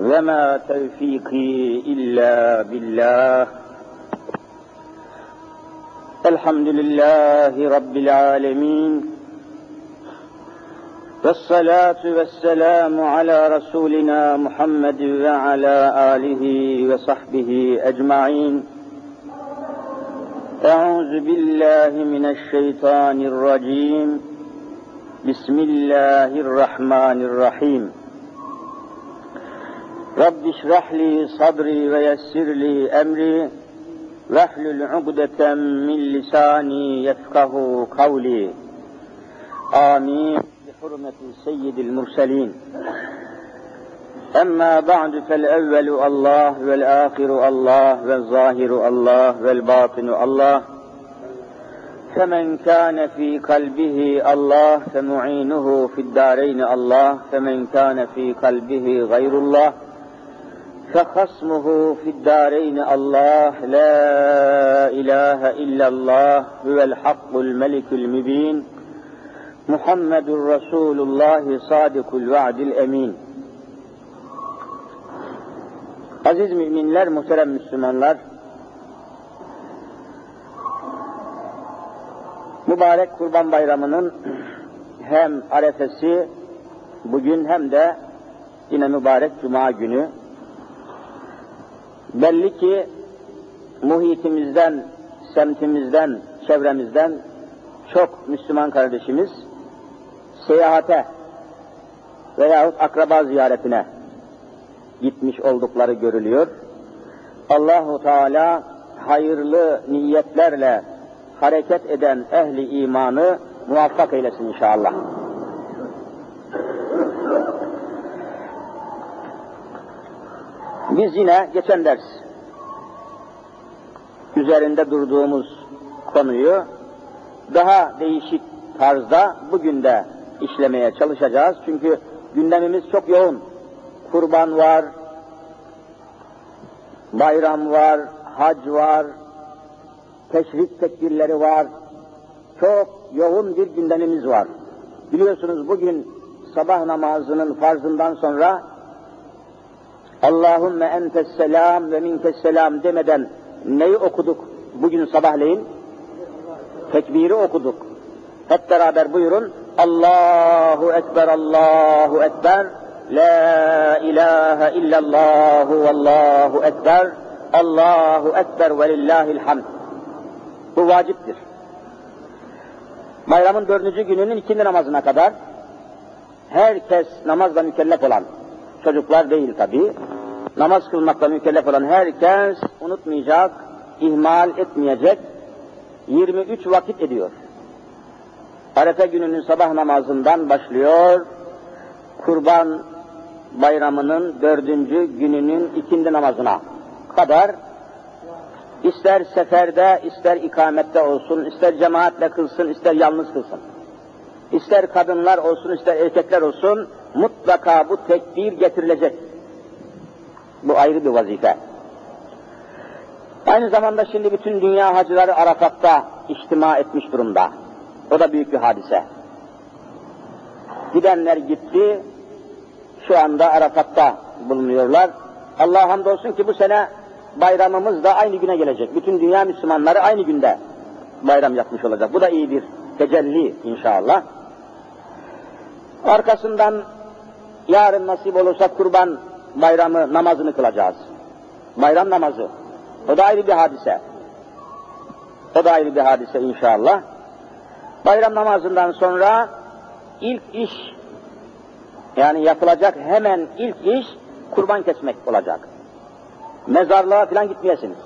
وما توفيقي إلا بالله الحمد لله رب العالمين والصلاة والسلام على رسولنا محمد وعلى آله وصحبه أجمعين أعوذ بالله من الشيطان الرجيم بسم الله الرحمن الرحيم رب اشرح لي صدري ويسر لي أمري واحلل عقدة من لساني يفقه قولي آمين بحرمة سيد المرسلين أما بعد فالأول الله والآخر الله والظاهر الله والباطن الله فمن كان في قلبه الله فمعينه في الدارين الله فمن كان في قلبه غير الله فخصمه في الدارين الله لا إله إلا الله هو الحق الملك المبين محمد رسول الله صادق الوعد الأمين. Aziz müminler, muhterem Müslümanlar, mübarek Kurban Bayramı'nın hem arefesi bugün hem de yine mübarek Cuma günü. Belli ki muhitimizden, semtimizden, çevremizden çok Müslüman kardeşimiz seyahate veyahut akraba ziyaretine gitmiş oldukları görülüyor. Allahu Teala hayırlı niyetlerle hareket eden ehli imanı muvaffak eylesin inşallah. Biz yine geçen ders üzerinde durduğumuz konuyu daha değişik tarzda bugün de işlemeye çalışacağız. Çünkü gündemimiz çok yoğun. Kurban var, bayram var, hac var, teşrik tekbirleri var. Çok yoğun bir gündemimiz var. Biliyorsunuz bugün sabah namazının farzından sonra Allahümme entes selam ve minkes selam demeden neyi okuduk bugün sabahleyin? Tekbiri okuduk. Hep beraber buyurun. Allahu Ekber, Allahu Ekber, La ilahe illallahu vallahu ekber, Allahu ekber ve lillahil hamd. Bu vaciptir. Bayramın 4. gününün ikindi namazına kadar herkes namazla mükellef olan, çocuklar değil tabi, namaz kılmakla mükellef olan herkes unutmayacak, ihmal etmeyecek, 23 vakit ediyor. Arefe gününün sabah namazından başlıyor, Kurban Bayramı'nın 4. gününün ikindi namazına kadar, ister seferde, ister ikamette olsun, ister cemaatle kılsın, ister yalnız kılsın, ister kadınlar olsun, ister erkekler olsun, mutlaka bu tekbir getirilecek. Bu ayrı bir vazife. Aynı zamanda şimdi bütün dünya hacıları Arafat'ta ihtima etmiş durumda. O da büyük bir hadise. Gidenler gitti, şu anda Arafat'ta bulunuyorlar. Allah'a hamdolsun ki bu sene bayramımız da aynı güne gelecek. Bütün dünya Müslümanları aynı günde bayram yapmış olacak. Bu da iyi bir tecelli inşallah. Arkasından yarın nasip olursa Kurban Bayramı namazını kılacağız. Bayram namazı. O da ayrı bir hadise. O da ayrı bir hadise inşallah. Bayram namazından sonra ilk iş, yani yapılacak hemen ilk iş kurban kesmek olacak. Mezarlığa falan gitmeyesiniz.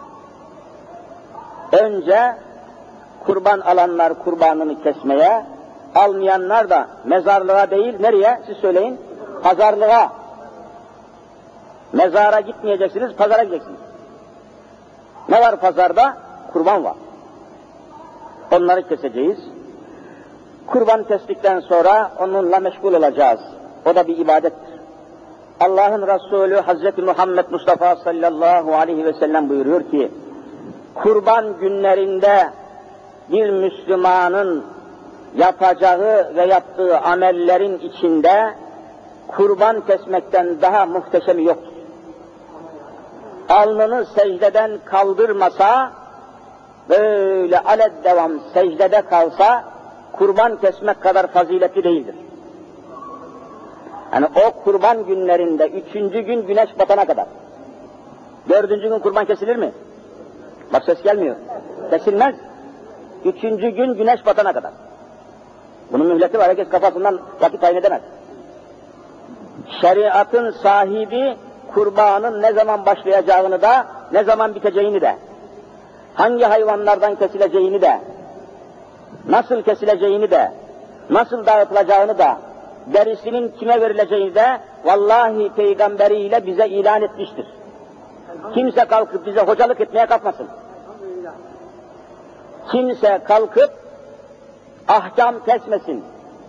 Önce kurban alanlar kurbanını kesmeye, almayanlar da mezarlığa değil, nereye? Siz söyleyin. Pazarlığa. Mezara gitmeyeceksiniz, pazara gideceksiniz. Ne var pazarda? Kurban var. Onları keseceğiz. Kurban kestikten sonra onunla meşgul olacağız. O da bir ibadettir. Allah'ın Resulü Hazreti Muhammed Mustafa sallallahu aleyhi ve sellem buyuruyor ki, kurban günlerinde bir Müslümanın yapacağı ve yaptığı amellerin içinde kurban kesmekten daha muhteşemi yoktur. Alnını secdeden kaldırmasa, böyle aled devam secdede kalsa, kurban kesmek kadar faziletli değildir. Yani o kurban günlerinde 3. gün güneş batana kadar. 4. gün kurban kesilir mi? Bak ses gelmiyor. Kesilmez. 3. gün güneş batana kadar. Bunun mühleti var. Herkes kafasından vakit tayin edemez. Şeriatın sahibi kurbanın ne zaman başlayacağını da, ne zaman biteceğini de, hangi hayvanlardan kesileceğini de, nasıl kesileceğini de, nasıl dağıtılacağını da, derisinin kime verileceğini de vallahi peygamberiyle bize ilan etmiştir. Kimse kalkıp bize hocalık etmeye kalkmasın. Kimse kalkıp ahkam kesmesin.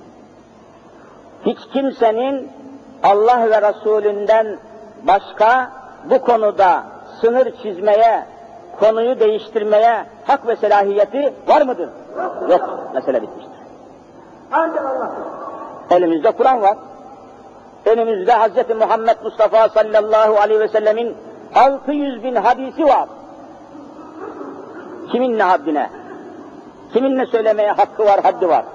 Hiç kimsenin Allah ve Resulünden başka bu konuda sınır çizmeye, konuyu değiştirmeye hak ve selahiyeti var mıdır? Yok. Mesele bitmiştir. Elimizde Kur'an var. Önümüzde Hz. Muhammed Mustafa sallallahu aleyhi ve sellemin 600.000 hadisi var. Kimin ne haddine? Kimin ne söylemeye hakkı var, haddi var?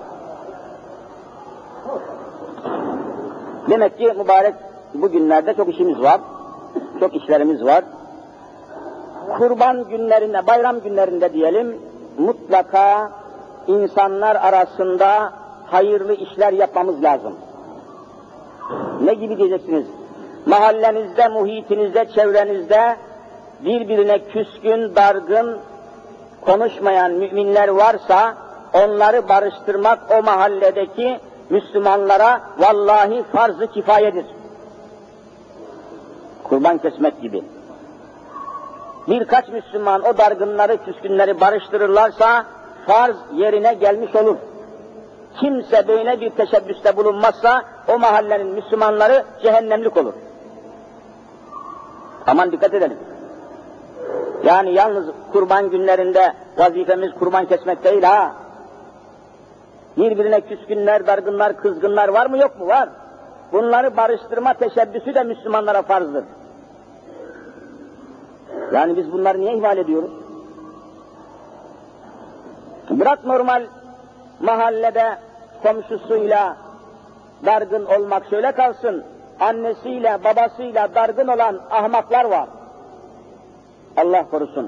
Demek ki mübarek bugünlerde çok işimiz var. Çok işlerimiz var. Kurban günlerinde, bayram günlerinde diyelim, mutlaka insanlar arasında hayırlı işler yapmamız lazım. Ne gibi diyeceksiniz? Mahallenizde, muhitinizde, çevrenizde birbirine küskün, dargın, konuşmayan müminler varsa onları barıştırmak o mahalledeki Müslümanlara vallahi farz-ı kifayedir. Kurban kesmek gibi. Birkaç Müslüman o dargınları, küskünleri barıştırırlarsa farz yerine gelmiş olur. Kimse böyle bir teşebbüste bulunmazsa o mahallenin Müslümanları cehennemlik olur. Aman dikkat edelim. Yani yalnız kurban günlerinde vazifemiz kurban kesmek değil ha. Birbirine küskünler, dargınlar, kızgınlar var mı yok mu? Var. Bunları barıştırma teşebbüsü de Müslümanlara farzdır. Yani biz bunları niye ihmal ediyoruz? Bırak normal mahallede komşusuyla dargın olmak şöyle kalsın, annesiyle babasıyla dargın olan ahmaklar var. Allah korusun.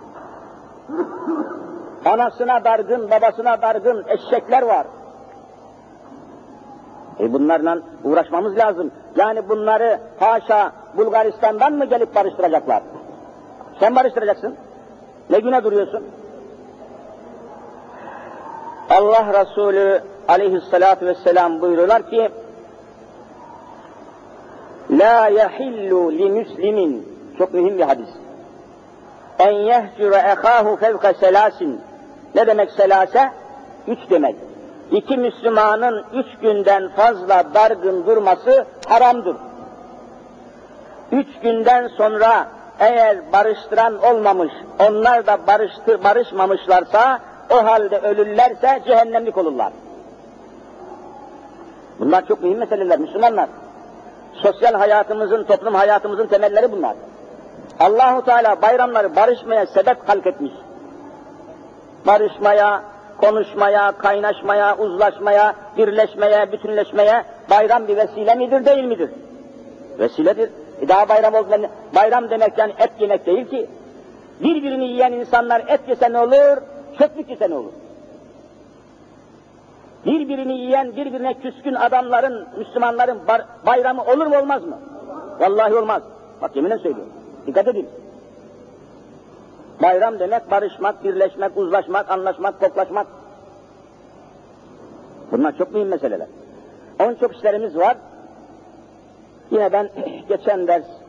Anasına dargın, babasına dargın eşekler var. Bunlarla uğraşmamız lazım. Yani bunları haşa Bulgaristan'dan mı gelip barıştıracaklar? Sen barıştıracaksın. Ne güne duruyorsun? Allah Resulü aleyhissalatu vesselam buyuruyorlar ki La yahillu li müslimin, çok mühim bir hadis. En yehcure ehâhu fevke selâsin. Ne demek selâse? 3 demek. 2 Müslümanın 3 günden fazla dargın durması haramdır. 3 günden sonra eğer barıştıran olmamış, onlar da barışmamışlarsa, o halde ölürlerse cehennemlik olurlar. Bunlar çok mühim meseleler Müslümanlar. Sosyal hayatımızın, toplum hayatımızın temelleri bunlar. Allahu Teala bayramları barışmaya sebep halk etmiş. Barışmaya, konuşmaya, kaynaşmaya, uzlaşmaya, birleşmeye, bütünleşmeye bayram bir vesile midir, değil midir? Vesiledir. Daha bayram oldu. Bayram demek yani et yemek değil ki. Birbirini yiyen insanlar et yese ne olur, çöplük yese ne olur? Birbirini yiyen, birbirine küskün adamların, Müslümanların bayramı olur mu olmaz mı? Vallahi olmaz. Bak yeminle söylüyorum. Dikkat edin. Bayram demek barışmak, birleşmek, uzlaşmak, anlaşmak, koklaşmak. Bunlar çok mühim meseleler. Onun çok işlerimiz var. Yine ben geçen ders